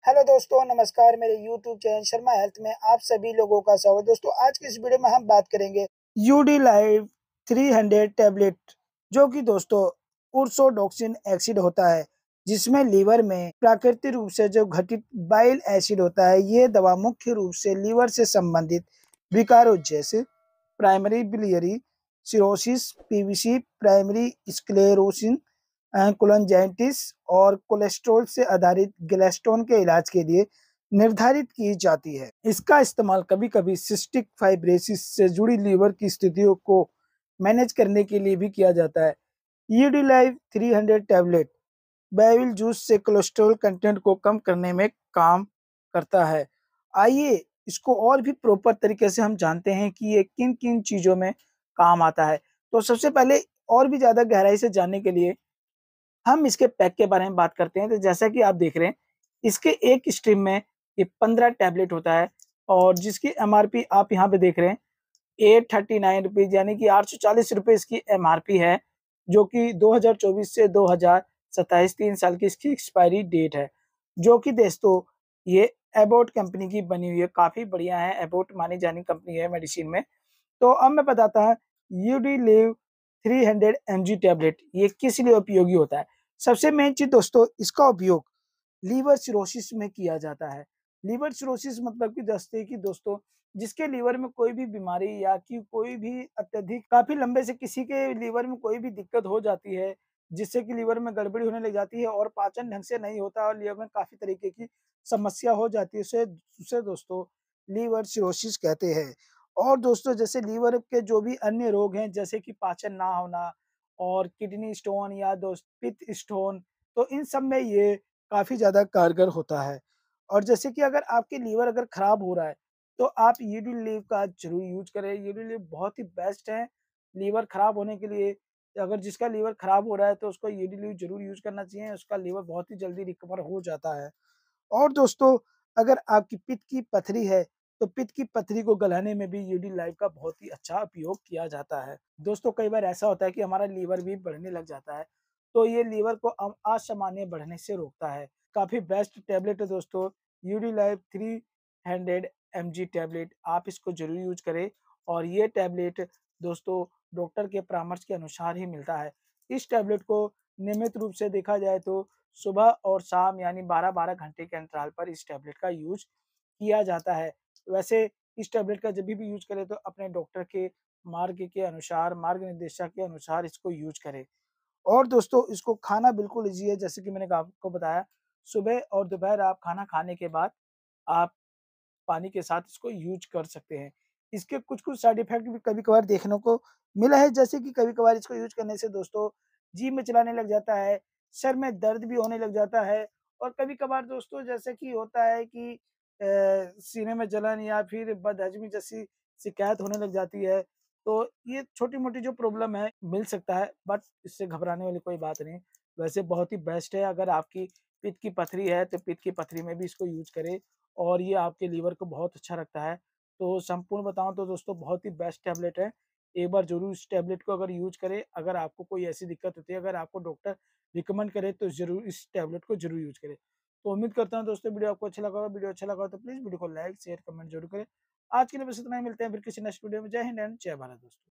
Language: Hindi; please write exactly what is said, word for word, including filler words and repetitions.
हेलो दोस्तों, नमस्कार। मेरे यूट्यूब चैनल शर्मा हेल्थ में आप सभी लोगों का स्वागत। दोस्तों, आज की इस वीडियो में हम बात करेंगे Udiliv three hundred tablet, जो कि दोस्तों उर्सोडॉक्सिन एसिड होता है, जिसमें लीवर में प्राकृतिक रूप से जो घटित बाइल एसिड होता है। ये दवा मुख्य रूप से लीवर से संबंधित विकारों जैसे primary biliary cirrhosis, PVC, primary sclerosis, cholangitis और कोलेस्ट्रॉल से आधारित गैस्ट्रोन के इलाज के लिए निर्धारित की जाती है। इसका इस्तेमाल कभी-कभी सिस्टिक फाइब्रोसिस से जुड़ी लीवर की स्थितियों को मैनेज करने के लिए भी किया जाता है। Udiliv three hundred tablet bile juice से कोलेस्ट्रॉल कंटेंट को कम करने में काम करता है। आइए इसको और भी प्रॉपर तरीके से हम जानते हैं कि ये किन-किन चीज़ों में काम आता है। तो सबसे पहले और भी ज़्यादा गहराई से जानने के लिए हम इसके पैक के बारे में बात करते हैं। तो जैसा कि आप देख रहे हैं, इसके एक स्ट्रिप में ये पंद्रह टैबलेट होता है और जिसकी एमआरपी आप यहाँ पे देख रहे हैं एट थर्टी नाइन रुपीज़, यानी कि आठ सौ चालीस रुपए इसकी एमआरपी है, जो कि दो हज़ार चौबीस से दो हज़ार सत्ताईस तीन साल की इसकी एक्सपायरी डेट है, जो कि दोस्तों ये एबॉट कंपनी की बनी हुई है। काफ़ी बढ़िया है, एबॉट मानी जानी कंपनी है मेडिसिन में। तो अब मैं बताता हूँ Udiliv three hundred M G tablet ये किस लिए उपयोगी होता है। सबसे मेन चीज़ दोस्तों, इसका उपयोग लीवर सिरोसिस में किया जाता है। लीवर सिरोसिस मतलब कि दस्ते की दोस्तों, जिसके लीवर में कोई भी बीमारी या कि कोई भी अत्यधिक काफ़ी लंबे से किसी के लीवर में कोई भी दिक्कत हो जाती है, जिससे कि लीवर में गड़बड़ी होने लग जाती है और पाचन ढंग से नहीं होता और लीवर में काफ़ी तरीके की समस्या हो जाती है। उसे उसे दोस्तों लीवर सिरोसिस कहते हैं। और दोस्तों जैसे लीवर के जो भी अन्य रोग हैं, जैसे कि पाचन ना होना और किडनी स्टोन या दोस्त पित्त स्टोन, तो इन सब में ये काफ़ी ज़्यादा कारगर होता है। और जैसे कि अगर आपके लीवर अगर खराब हो रहा है, तो आप यूडिलिव का ज़रूर यूज़ करें। यूडिलिव बहुत ही बेस्ट है लीवर खराब होने के लिए। अगर जिसका लीवर खराब हो रहा है, तो उसको यूडिलिव ज़रूर यूज़ करना चाहिए, उसका लीवर बहुत ही जल्दी रिकवर हो जाता है। और दोस्तों अगर आपकी पित्त की पथरी है, तो पित्त की पथरी को गलाने में भी यूडिलाइव का बहुत ही अच्छा उपयोग किया जाता है। दोस्तों कई बार ऐसा होता है कि हमारा लीवर भी बढ़ने लग जाता है, तो ये लीवर को अ असामान्य बढ़ने से रोकता है। काफ़ी बेस्ट टैबलेट है दोस्तों, Udiliv three hundred M G tablet, आप इसको ज़रूर यूज़ करें। और ये टैबलेट दोस्तों डॉक्टर के परामर्श के अनुसार ही मिलता है। इस टैबलेट को नियमित रूप से देखा जाए तो सुबह और शाम यानी बारह बारह घंटे के अंतराल पर इस टैबलेट का यूज़ किया जाता है। वैसे इस टैबलेट का जभी भी यूज़ करें तो अपने डॉक्टर के मार्ग के अनुसार, मार्ग निर्देशक के अनुसार इसको यूज़ करें। और दोस्तों इसको खाना बिल्कुल ईज़ी है, जैसे कि मैंने आपको बताया, सुबह और दोपहर आप खाना खाने के बाद आप पानी के साथ इसको यूज़ कर सकते हैं। इसके कुछ-कुछ साइड इफ़ेक्ट भी कभी-कभार देखने को मिला है, जैसे कि कभी-कभार इसको यूज़ करने से दोस्तों जी में चलाने लग जाता है, सर में दर्द भी होने लग जाता है और कभी-कभार दोस्तों जैसे कि होता है कि अ, सीने में जलन या फिर बदहज़मी जैसी शिकायत होने लग जाती है। तो ये छोटी-मोटी जो प्रॉब्लम है मिल सकता है, बट इससे घबराने वाली कोई बात नहीं। वैसे बहुत ही बेस्ट है, अगर आपकी पित्त की पथरी है, तो पित्त की पथरी में भी इसको यूज़ करें और ये आपके लीवर को बहुत अच्छा रखता है। तो संपूर्ण बताऊँ तो दोस्तों बहुत ही बेस्ट टैबलेट है। एक बार ज़रूर इस टैबलेट को अगर यूज़ करें, अगर आपको कोई ऐसी दिक्कत होती है, अगर आपको डॉक्टर रिकमेंड करे तो ज़रूर इस टैबलेट को ज़रूर यूज़ करें। तो उम्मीद करता हूँ दोस्तों वीडियो आपको अच्छा लगा होगा। वीडियो अच्छा लगा हो तो प्लीज़ वीडियो को लाइक, शेयर, कमेंट ज़रूर करें। आज के लिए बस इतना ही, मिलते हैं फिर किसी नेक्स्ट वीडियो में। जय हिंद एंड जय भारत दोस्तों।